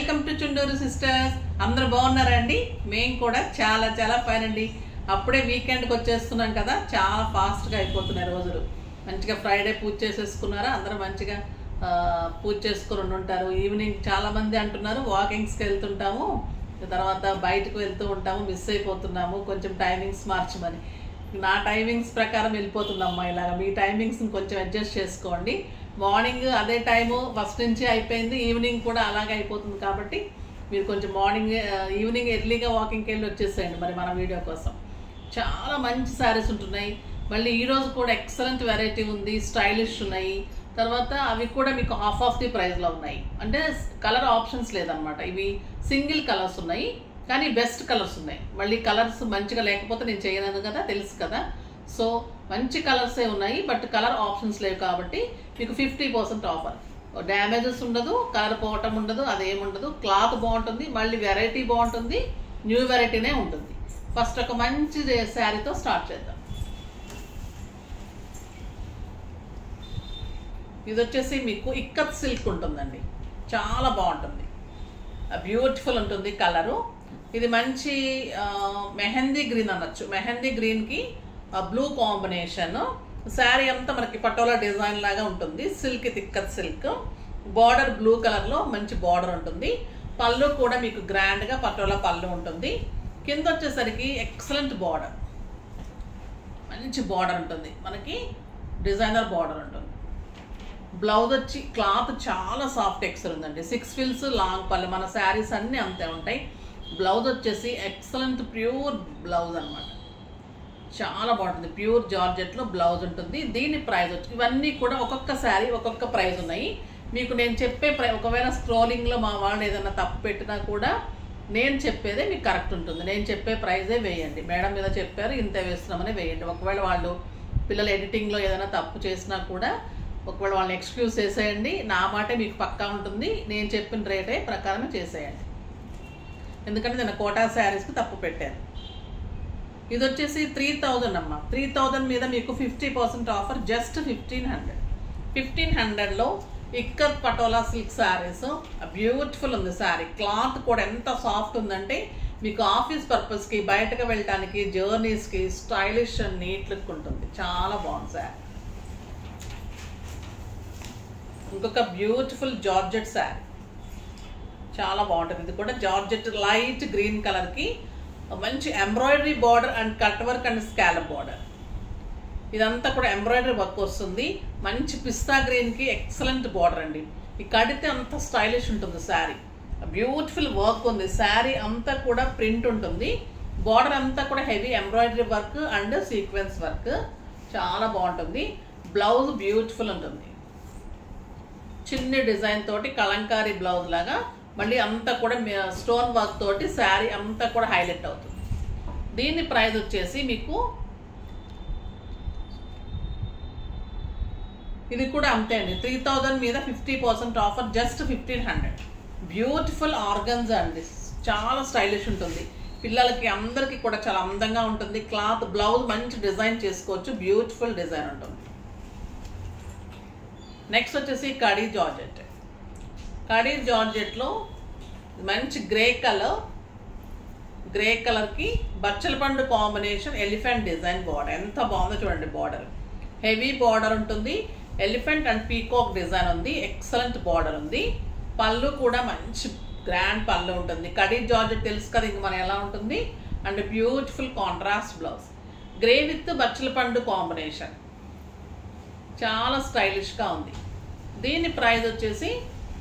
Welcome to Chunduru sisters. అందరూ బాగున్నారండి? మేము కూడా చాలా చాలా ఫైన్ అండి. అప్పుడే వీకెండ్కి వచ్చేస్తున్నాం కదా, చాలా ఫాస్ట్గా అయిపోతున్నాయి రోజులు. మంచిగా ఫ్రైడే పూజ చేసేసుకున్నారా? అందరూ మంచిగా పూజ చేసుకుని ఉంటారు. ఈవినింగ్ చాలామంది అంటున్నారు వాకింగ్స్కి వెళ్తుంటాము, తర్వాత బయటకు వెళ్తూ ఉంటాము, మిస్ అయిపోతున్నాము, కొంచెం టైమింగ్స్ మార్చమని. నా టైమింగ్స్ ప్రకారం వెళ్ళిపోతుందమ్మా. ఇలాగ మీ టైమింగ్స్ని కొంచెం అడ్జస్ట్ చేసుకోండి. మార్నింగ్ అదే టైము ఫస్ట్ నుంచి అయిపోయింది, ఈవినింగ్ కూడా అలాగే అయిపోతుంది. కాబట్టి మీరు కొంచెం ఈవినింగ్ ఎర్లీగా వాకింగ్కి వెళ్ళి వచ్చేసేయండి మరి మన వీడియో కోసం. చాలా మంచి శారీస్ ఉంటున్నాయి. మళ్ళీ ఈరోజు కూడా ఎక్సలెంట్ వెరైటీ ఉంది, స్టైలిష్ ఉన్నాయి. తర్వాత అవి కూడా మీకు హాఫ్ ఆఫ్ ది ప్రైస్లో ఉన్నాయి. అంటే కలర్ ఆప్షన్స్ లేదనమాట. ఇవి సింగిల్ కలర్స్ ఉన్నాయి, కానీ బెస్ట్ కలర్స్ ఉన్నాయి. మళ్ళీ కలర్స్ మంచిగా లేకపోతే నేను చేయను కదా, తెలుసు కదా. సో మంచి కలర్సే ఉన్నాయి, బట్ కలర్ ఆప్షన్స్ లేవు. కాబట్టి మీకు 50% ఆఫర్. డ్యామేజెస్ ఉండదు, కలర్ పోవటం ఉండదు, అదేముండదు. క్లాత్ బాగుంటుంది, మళ్ళీ వెరైటీ బాగుంటుంది, న్యూ వెరైటీనే ఉంటుంది. ఫస్ట్ ఒక మంచి శారీతో స్టార్ట్ చేద్దాం. ఇది వచ్చేసి మీకు ఇక్కత్ సిల్క్ ఉంటుందండి, చాలా బాగుంటుంది, బ్యూటిఫుల్ ఉంటుంది కలరు. ఇది మంచి మెహందీ గ్రీన్ అనొచ్చు. మెహందీ గ్రీన్కి బ్లూ కాంబినేషన్. శారీ అంతా మనకి పటోలా డిజైన్ లాగా ఉంటుంది. Silk, ikat silk. Border blue కలర్లో మంచి బార్డర్ ఉంటుంది. పళ్ళు కూడా మీకు గ్రాండ్గా పటోలా పళ్ళు ఉంటుంది. కింద వచ్చేసరికి ఎక్సలెంట్ బార్డర్, మంచి బార్డర్ ఉంటుంది, మనకి డిజైనర్ బార్డర్ ఉంటుంది. బ్లౌజ్ వచ్చి క్లాత్ చాలా సాఫ్ట్ ఎక్సర్ ఉందండి. 6 ఫిల్స్ లాంగ్ పళ్ళు. మన శారీస్ అన్నీ అంతే ఉంటాయి. బ్లౌజ్ వచ్చేసి ఎక్సలెంట్ ప్యూర్ బ్లౌజ్ అనమాట, చాలా బాగుంటుంది. ప్యూర్ జార్జెట్లో బ్లౌజ్ ఉంటుంది. దీని ప్రైస్ వచ్చి ఇవన్నీ కూడా ఒక్కొక్క శారీ ఒక్కొక్క ప్రైస్ ఉన్నాయి. మీకు నేను చెప్పే ఒకవేళ స్క్రోలింగ్లో మా వాళ్ళు ఏదైనా తప్పు పెట్టినా కూడా నేను చెప్పేదే మీకు కరెక్ట్ ఉంటుంది. నేను చెప్పే ప్రైజే వేయండి. మేడం మీద చెప్పారు ఇంత వేస్తున్నామని వేయండి. ఒకవేళ వాళ్ళు పిల్లలు ఎడిటింగ్లో ఏదైనా తప్పు చేసినా కూడా ఒకవేళ వాళ్ళని ఎక్స్క్యూజ్ చేసేయండి. నా మాటే మీకు పక్కా ఉంటుంది. నేను చెప్పిన రేటే ప్రకారమే చేసేయండి. ఎందుకంటే నేను కోటా శారీస్కి తప్పు పెట్టాను. ఇది వచ్చేసి 3000 అమ్మ. 3000 మీద మీకు 50% ఆఫర్, జస్ట్ 1500. 1500లో ఇక్కత్ పటోలా సిల్క్ శారీస్. బ్యూటిఫుల్ ఉంది శారీ. క్లాత్ కూడా ఎంత సాఫ్ట్ ఉందంటే మీకు ఆఫీస్ పర్పస్కి, బయటకు వెళ్ళటానికి, జర్నీస్కి స్టైలిష్ అండ్ నీట్ లుక్ ఉంటుంది. చాలా బాగుంది శారీ. ఇంకొక బ్యూటిఫుల్ జార్జెట్ శారీ, చాలా బాగుంటుంది. ఇది కూడా జార్జెట్ లైట్ గ్రీన్ కలర్కి మంచి embroidery border and cut work and scallop border. ఇదంతా కూడా ఎంబ్రాయిడరీ వర్క్ వస్తుంది. మంచి పిస్తా గ్రీన్కి ఎక్సలెంట్ బార్డర్ అండి. ఈ కడితే అంత స్టైలిష్ ఉంటుంది శారీ. బ్యూటిఫుల్ వర్క్ ఉంది. శారీ అంతా కూడా ప్రింట్ ఉంటుంది. బార్డర్ అంతా కూడా heavy embroidery work and sequence work, చాలా బాగుంటుంది. బ్లౌజ్ బ్యూటిఫుల్ ఉంటుంది, చిన్న డిజైన్ తోటి కలంకారీ బ్లౌజ్ లాగా. మళ్ళీ అంతా కూడా స్టోన్ వర్క్ తోటి శారీ అంతా కూడా హైలైట్ అవుతుంది. దీని ప్రైస్ వచ్చేసి మీకు ఇది కూడా అంతే అండి. 3000 మీద 50% ఆఫర్, జస్ట్ 1500. బ్యూటిఫుల్ ఆర్గన్జా అండి, చాలా స్టైలిష్ ఉంటుంది. పిల్లలకి అందరికీ కూడా చాలా అందంగా ఉంటుంది. క్లాత్, బ్లౌజ్ మంచి డిజైన్ చేసుకోవచ్చు, బ్యూటిఫుల్ డిజైన్ ఉంటుంది. నెక్స్ట్ వచ్చేసి కడీ జార్జెట్. కడీ జార్జెట్లో మంచి గ్రే కలర్కి బచ్చల పండు కాంబినేషన్, ఎలిఫెంట్ డిజైన్ బార్డర్. ఎంత బాగుందో చూడండి. బార్డర్ హెవీ బార్డర్ ఉంటుంది. ఎలిఫెంట్ అండ్ పీకాక్ డిజైన్ ఉంది. ఎక్సలెంట్ బార్డర్ ఉంది. పళ్ళు కూడా మంచి గ్రాండ్ పళ్ళు ఉంటుంది. కడీ జార్జెట్ తెలుసు కదా ఇంక మన ఎలా ఉంటుంది. And beautiful contrast blouse. Grey with బచ్చల పండు కాంబినేషన్, చాలా స్టైలిష్గా ఉంది. దీని ప్రైస్ వచ్చేసి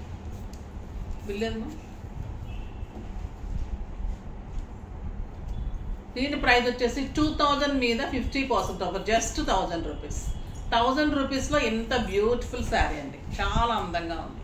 దీని ప్రైస్ వచ్చేసి 2000 మీద 50% ఆఫర్, జస్ట్ 1000 రూపీస్. 1000 రూపీస్లో ఎంత బ్యూటిఫుల్ శారీ అండి, చాలా అందంగా ఉంది.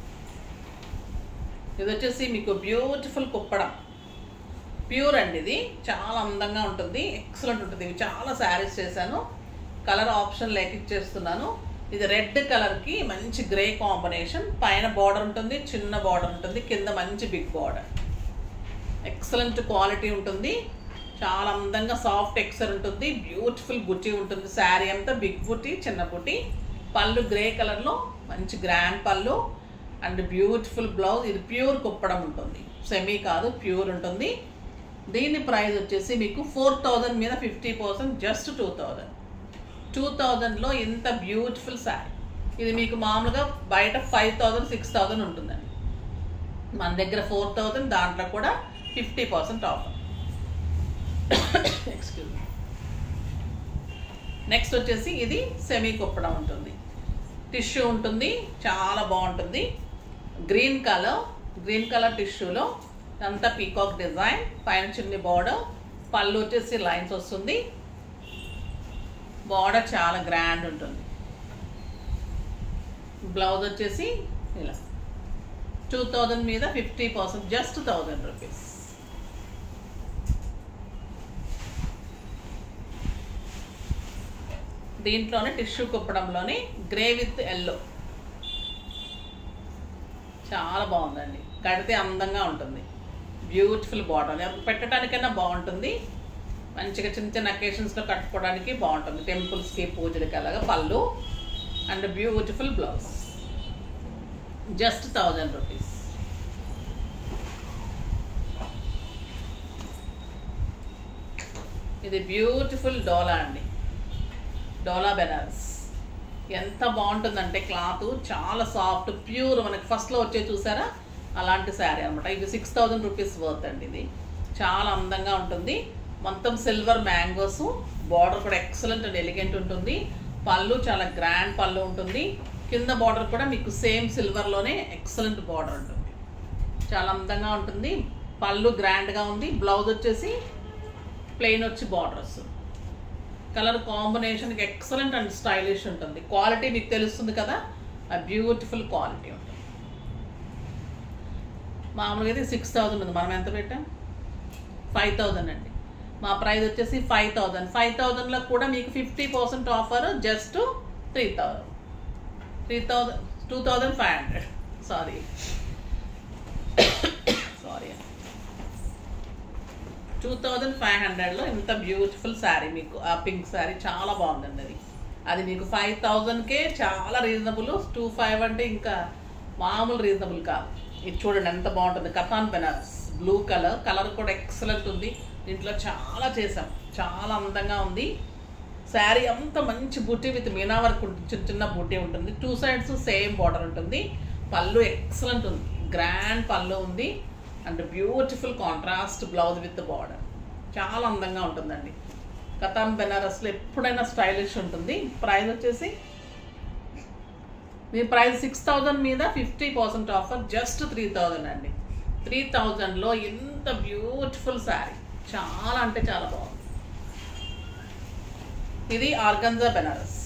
ఇది వచ్చేసి మీకు బ్యూటిఫుల్ కుప్పడం, ప్యూర్ అండి. ఇది చాలా అందంగా ఉంటుంది, ఎక్సలెంట్ ఉంటుంది. ఇవి చాలా శారీస్ చేశాను, కలర్ ఆప్షన్ లేక ఇచ్చేస్తున్నాను. ఇది రెడ్ కలర్కి మంచి గ్రే కాంబినేషన్. పైన బార్డర్ ఉంటుంది, చిన్న బార్డర్ ఉంటుంది, కింద మంచి బిగ్ బార్డర్. ఎక్సలెంట్ క్వాలిటీ ఉంటుంది, చాలా అందంగా సాఫ్ట్ ఎక్సర్ ఉంటుంది. బ్యూటిఫుల్ బుట్టి ఉంటుంది. శారీ అంతా బిగ్ బుట్టి, చిన్న బుట్టి. పళ్ళు గ్రే కలర్లో మంచి గ్రాండ్ పళ్ళు. And beautiful blouse. ఇది ప్యూర్ కుప్పడం ఉంటుంది, సెమీ కాదు, ప్యూర్ ఉంటుంది. దీని ప్రైస్ వచ్చేసి మీకు 4000 మీద 50%, జస్ట్ 2000. 2000లో ఇంత బ్యూటిఫుల్ శారీ. ఇది మీకు మామూలుగా బయట 5000, 6000 ఉంటుందండి. మన దగ్గర 4000, దాంట్లో కూడా 50% ఆఫర్. Excuse me. నెక్స్ట్ వచ్చేసి ఇది సెమీ కుప్పడం ఉంటుంది, టిష్యూ ఉంటుంది, చాలా బాగుంటుంది. గ్రీన్ కలర్ టిష్యూలో అంతా పీకాక్ డిజైన్, పైన చిన్ని బార్డర్, పళ్ళు వచ్చేసి లైన్స్ వస్తుంది. బార్డర్ చాలా గ్రాండ్ ఉంటుంది. బ్లౌజ్ వచ్చేసి ఇలా 2000 మీద 50%, జస్ట్ 1000 రూపీస్. దీంట్లోనే టిష్యూ కుప్పడంలోని గ్రే విత్ ఎల్లో, చాలా బాగుందండి. కడితే అందంగా ఉంటుంది. బ్యూటిఫుల్ బార్డర్, పెట్టడానికైనా బాగుంటుంది. మంచిగా చిన్న చిన్న అకేషన్స్లో కట్టుకోవడానికి బాగుంటుంది. టెంపుల్స్కి, పూజలకి అలాగా. పళ్ళు and beautiful blouse, just 1000 rupees. ఇది బ్యూటిఫుల్ డోలా అండి, డోలా బెనారస్. ఎంత బాగుంటుందంటే క్లాత్ చాలా సాఫ్ట్, ప్యూర్. మనకి ఫస్ట్లో వచ్చే చూసారా, అలాంటి శారీ అనమాట. ఇది 6000 రూపీస్ వర్త్ అండి. ఇది చాలా అందంగా ఉంటుంది. మొత్తం సిల్వర్ మ్యాంగోస్, బార్డర్ కూడా ఎక్సలెంట్ అండ్ ఎలిగెంట్ ఉంటుంది. పళ్ళు చాలా గ్రాండ్ పళ్ళు ఉంటుంది. కింద బార్డర్ కూడా మీకు సేమ్ సిల్వర్లోనే ఎక్సలెంట్ బార్డర్ ఉంటుంది. చాలా అందంగా ఉంటుంది. పళ్ళు గ్రాండ్గా ఉంది. బ్లౌజ్ వచ్చేసి ప్లెయిన్ వచ్చి బార్డర్ వస్తుంది. కలర్ కాంబినేషన్కి ఎక్సలెంట్ అండ్ స్టైలిష్ ఉంటుంది. క్వాలిటీ మీకు తెలుస్తుంది కదా, ఆ బ్యూటిఫుల్ క్వాలిటీ ఉంటుంది. మామూలుగా అయితే 6000 ఉంది, మనం ఎంత పెట్టాం? 5000 అండి. మా ప్రైస్ వచ్చేసి 5000. 5000లో కూడా మీకు 50% ఆఫర్, జస్ట్ 2500. సారీ 2500లో ఇంత బ్యూటిఫుల్ శారీ మీకు. ఆ పింక్ శారీ చాలా బాగుందండి. అది మీకు 5000కే చాలా రీజనబుల్. 2500 అంటే ఇంకా మామూలు రీజనబుల్ కాదు. ఇది చూడండి ఎంత బాగుంటుంది. కథాన్ బెనారస్, బ్లూ కలర్ కూడా ఎక్సలెంట్ ఉంది. దీంట్లో చాలా చేసాం, చాలా అందంగా ఉంది. శారీ అంత మంచి బూటీ విత్ మీనా వర్క్ ఉంటుంది, చిన్న చిన్న బూటీ ఉంటుంది. 2 సైడ్స్ సేమ్ బార్డర్ ఉంటుంది. పళ్ళు ఎక్సలెంట్ ఉంది, గ్రాండ్ పళ్ళు ఉంది. And beautiful contrast blouse with border, చాలా అందంగా ఉంటుందండి. కథాన్ బెనారస్లో ఎప్పుడైనా స్టైలిష్ ఉంటుంది. ప్రైస్ వచ్చేసి మీ ప్రైస్ 6000 మీద 50% ఆఫర్, జస్ట్ 3000 అండి. 3000లో ఇంత బ్యూటిఫుల్ శారీ, చాలా అంటే చాలా బాగుంది. ఇది ఆర్గంజా బెనారస్,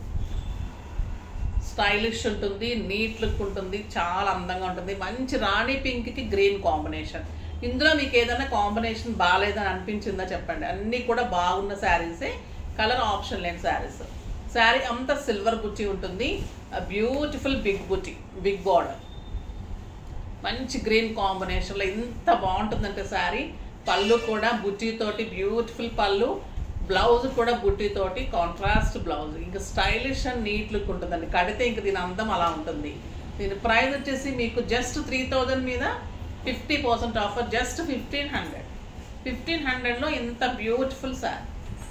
స్టైలిష్ ఉంటుంది, నీట్ లుక్ ఉంటుంది, చాలా అందంగా ఉంటుంది. మంచి రాణి పింక్కి గ్రీన్ కాంబినేషన్. ఇందులో మీకు ఏదైనా కాంబినేషన్ బాగాలేదని అనిపించిందా చెప్పండి. అన్నీ కూడా బాగున్న శారీసే, కలర్ ఆప్షన్ లేని శారీస్. శారీ అంతా సిల్వర్ బుట్టి ఉంటుంది. బ్యూటిఫుల్ బిగ్ బుట్టి, బిగ్ బార్డర్, మంచి గ్రీన్ కాంబినేషన్లో ఎంత బాగుంటుందంటే శారీ. పళ్ళు కూడా బుట్టితోటి బ్యూటిఫుల్ పళ్ళు, బ్లౌజ్ కూడా బుట్టితోటి కాంట్రాస్ట్ బ్లౌజ్. ఇంకా స్టైలిష్ అండ్ నీట్ లుక్ ఉంటుందండి. కడితే ఇంక దీని అందం అలా ఉంటుంది. దీని ప్రైస్ వచ్చేసి మీకు జస్ట్ 3000 మీద 50% ఆఫర్, జస్ట్ 1500. 1500లో ఇంత బ్యూటిఫుల్ శారీ.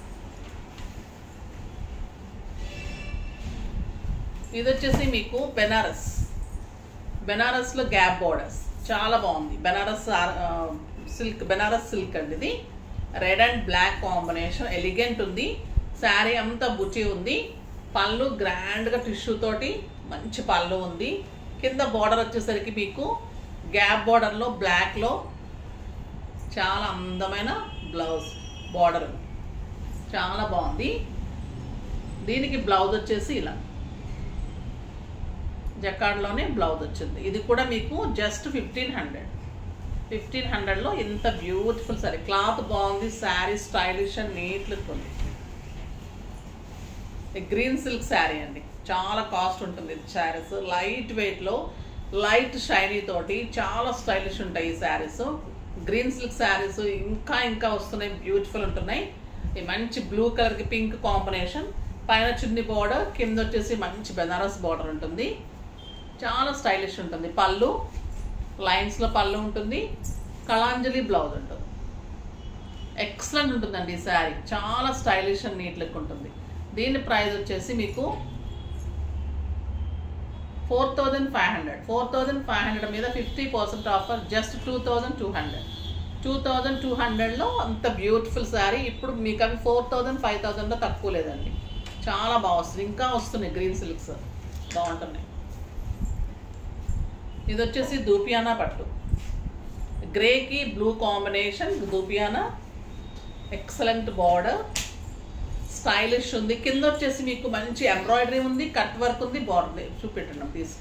ఇది వచ్చేసి మీకు బెనారస్లో గ్యాప్ బోర్డర్స్, చాలా బాగుంది. బెనారస్ సిల్క్ అండి. ఇది red and black combination, elegant ఉంది. శారీ అంతా బుచ్చి ఉంది. పళ్ళు గ్రాండ్గా టిష్యూ తోటి మంచి పళ్ళు ఉంది. కింద బార్డర్ వచ్చేసరికి మీకు గ్యాప్ బార్డర్లో బ్లాక్లో చాలా అందమైన బ్లౌజ్ బార్డర్, చాలా బాగుంది. దీనికి బ్లౌజ్ వచ్చేసి ఇలా జకార్డ్లోనే బ్లౌజ్ వచ్చింది. ఇది కూడా మీకు జస్ట్ 1500. 1500లో ఇంత బ్యూటిఫుల్ శారీ. క్లాత్ బాగుంది, sari stylish and neat look ఉంది. గ్రీన్ సిల్క్ శారీ అండి, చాలా కాస్ట్ ఉంటుంది శారీస్. లైట్ వెయిట్లో లైట్ షైనీ తోటి చాలా స్టైలిష్ ఉంటాయి ఈ శారీస్. గ్రీన్ సిల్క్ శారీస్ ఇంకా వస్తున్నాయి, బ్యూటిఫుల్ ఉంటున్నాయి. ఈ మంచి బ్లూ కలర్కి పింక్ కాంబినేషన్, పైన చున్ని బార్డర్, కింద వచ్చేసి మంచి బెనారస్ బార్డర్ ఉంటుంది. చాలా స్టైలిష్ ఉంటుంది. పళ్ళు లైన్స్లో పళ్ళు ఉంటుంది, కళాంజలి బ్లౌజ్ ఉంటుంది. ఎక్సలెంట్ ఉంటుందండి ఈ శారీ, చాలా స్టైలిష్ అండ్ నీట్ లుక్ ఉంటుంది. దీని ప్రైస్ వచ్చేసి మీకు 4500. 4500 మీద 50% ఆఫర్, జస్ట్ 2200లో అంత బ్యూటిఫుల్ శారీ. ఇప్పుడు మీకు అవి 4000 5000లో తక్కువ లేదండి. చాలా బాగా వస్తుంది, ఇంకా వస్తున్నాయి గ్రీన్ సిల్క్స్ బాగుంటున్నాయి. ఇది వచ్చేసి దూపియానా పట్టు, గ్రేకి బ్లూ కాంబినేషన్ దూపియానా. ఎక్సలెంట్ బార్డర్, స్టైలిష్ ఉంది. కింద వచ్చేసి మీకు మంచి ఎంబ్రాయిడరీ ఉంది, కట్ వర్క్ ఉంది. బార్డర్ చూపెట్టండి ప్లీజ్.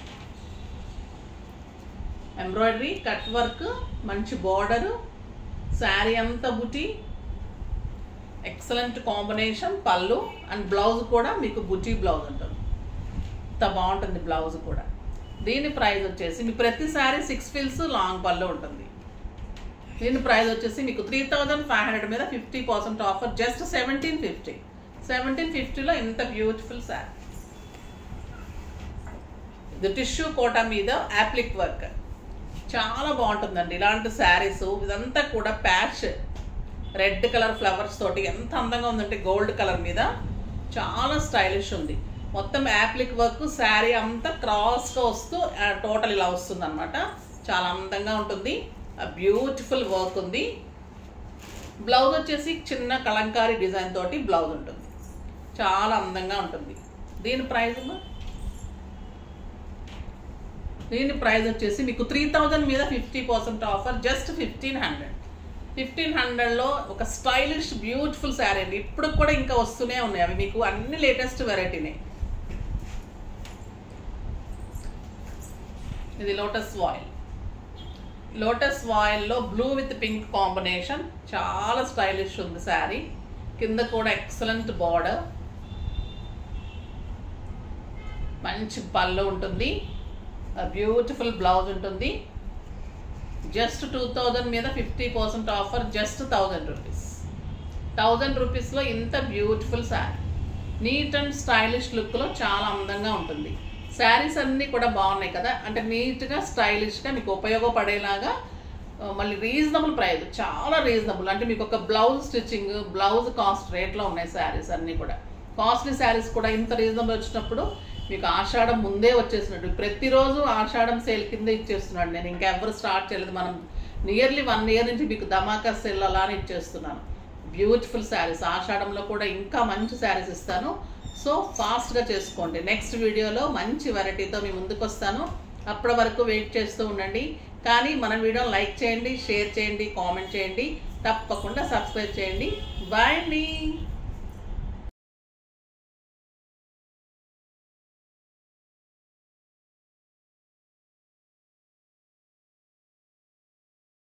ఎంబ్రాయిడరీ, కట్ వర్క్, మంచి బార్డరు, శారీ అంతా బుటీ. Excellent combination. పళ్ళు అండ్ బ్లౌజ్ కూడా మీకు బుటీ బ్లౌజ్ ఉంటుంది. ఇంత బాగుంటుంది బ్లౌజ్ కూడా. దీని ప్రైస్ వచ్చేసి మీకు ప్రతి శారీ 6 ఫిల్స్ లాంగ్ పళ్ళు ఉంటుంది. దీని ప్రైస్ వచ్చేసి మీకు 3500 మీద 50% ఆఫర్, జస్ట్ 1750. 1750లో ఇంత బ్యూటిఫుల్ శారీ. ఇది టిష్యూ కోటా మీద యాప్లిక్ వర్క్, చాలా బాగుంటుందండి ఇలాంటి శారీస్. ఇదంతా కూడా ప్యాచ్ రెడ్ కలర్ ఫ్లవర్స్ తోటి ఎంత అందంగా ఉందంటే గోల్డ్ కలర్ మీద చాలా స్టైలిష్ ఉంది. మొత్తం యాప్లిక్ వర్క్, శారీ అంతా క్రాస్గా వస్తూ టోటల్ ఇలా వస్తుంది అనమాట. చాలా అందంగా ఉంటుంది, బ్యూటిఫుల్ వర్క్ ఉంది. బ్లౌజ్ వచ్చేసి చిన్న కలంకారీ డిజైన్ తోటి బ్లౌజ్ ఉంటుంది, చాలా అందంగా ఉంటుంది. దీని ప్రైస్ వచ్చేసి మీకు 3000 మీద 50% ఆఫర్, జస్ట్ 1500. 1500లో ఒక స్టైలిష్ బ్యూటిఫుల్ శారీ అండి. ఇప్పుడు కూడా ఇంకా వస్తూనే ఉన్నాయి అవి మీకు, అన్ని లేటెస్ట్ వెరైటీనే. ఇది లోటస్ వాయిల్. లోటస్ వాయిల్లో బ్లూ విత్ పింక్ కాంబినేషన్, చాలా స్టైలిష్ ఉంది శారీ. కింద కూడా ఎక్సలెంట్ బార్డర్, మంచి పళ్ళు ఉంటుంది, బ్యూటిఫుల్ బ్లౌజ్ ఉంటుంది. జస్ట్ 2000 మీద 50% ఆఫర్, జస్ట్ 1000 రూపీస్. 1000 రూపీస్లో ఇంత beautiful sari, neat and stylish లుక్లో చాలా అందంగా ఉంటుంది. శారీస్ అన్నీ కూడా బాగున్నాయి కదా, అంటే నీట్గా స్టైలిష్గా మీకు ఉపయోగపడేలాగా. మళ్ళీ రీజనబుల్ ప్రైస్, చాలా రీజనబుల్. అంటే మీకు ఒక బ్లౌజ్ స్టిచ్చింగ్, బ్లౌజ్ కాస్ట్ రేట్లో ఉన్నాయి శారీస్ అన్నీ కూడా. కాస్ట్లీ శారీస్ కూడా ఇంత రీజనబుల్ వచ్చినప్పుడు మీకు ఆషాఢం ముందే వచ్చేసినట్టు. ప్రతిరోజు ఆషాఢం సేల్ కింద ఇచ్చేస్తున్నాడు నేను, ఇంకా ఎవరు స్టార్ట్ చేయలేదు. మనం నియర్లీ 1 ఇయర్ నుంచి మీకు ధమాకా సేల్ అలానే ఇచ్చేస్తున్నాను. బ్యూటిఫుల్ శారీస్, ఆషాఢంలో కూడా ఇంకా మంచి శారీస్ ఇస్తాను. సో ఫాస్ట్గా చేసుకోండి. నెక్స్ట్ వీడియోలో మంచి వెరైటీతో మీ ముందుకు వస్తాను. అప్పటి వరకు వెయిట్ చేస్తూ ఉండండి. కానీ మన వీడియోని లైక్ చేయండి, షేర్ చేయండి, కామెంట్ చేయండి, తప్పకుండా సబ్స్క్రైబ్ చేయండి. బాయ్ అండి.